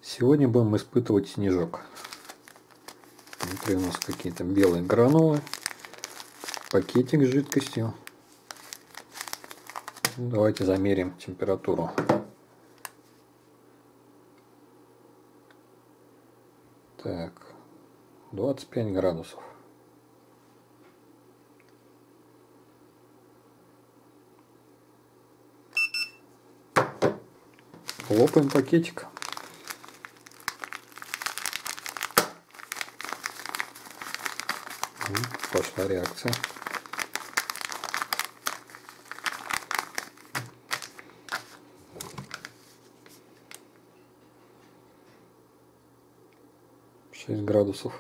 Сегодня будем испытывать снежок. Внутри у нас какие-то белые гранулы, пакетик с жидкостью. Давайте замерим температуру. Так, 25 градусов. Лопаем пакетик. Пошла реакция. Шесть градусов.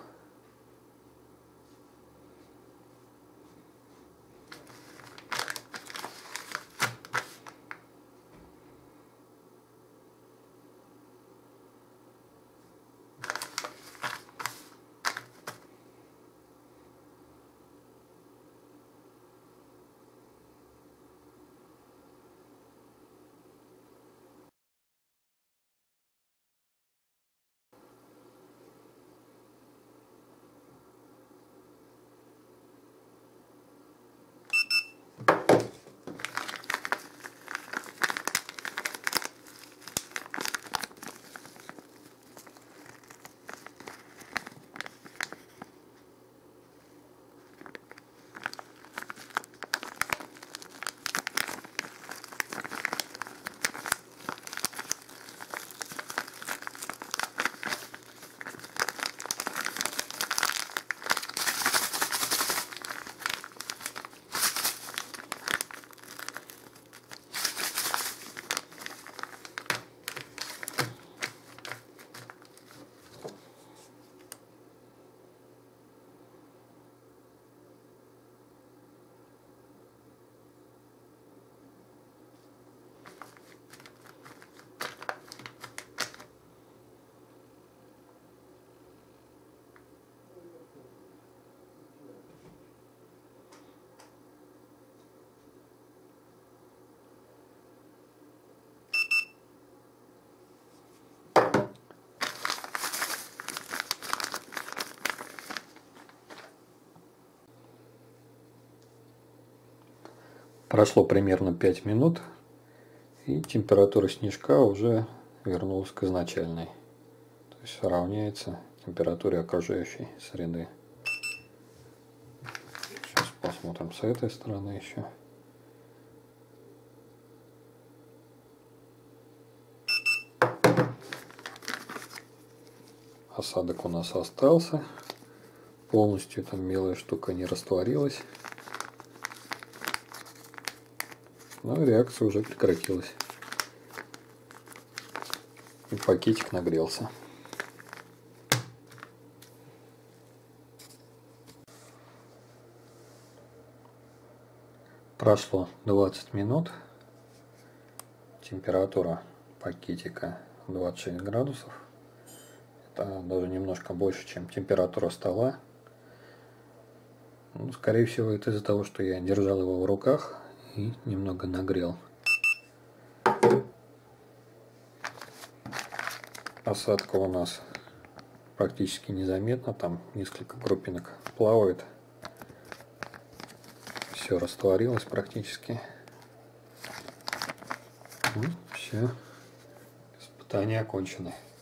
Прошло примерно 5 минут, и температура снежка уже вернулась к изначальной. То есть равняется температуре окружающей среды. Сейчас посмотрим с этой стороны еще. Осадок у нас остался. Полностью там белая штука не растворилась. Но реакция уже прекратилась. И пакетик нагрелся. Прошло 20 минут. Температура пакетика 26 градусов. Это даже немножко больше, чем температура стола. Ну, скорее всего, это из-за того, что я держал его в руках и немного нагрел. Осадка у нас практически незаметно, там несколько крупинок плавает. Все растворилось практически. Все, испытания окончены.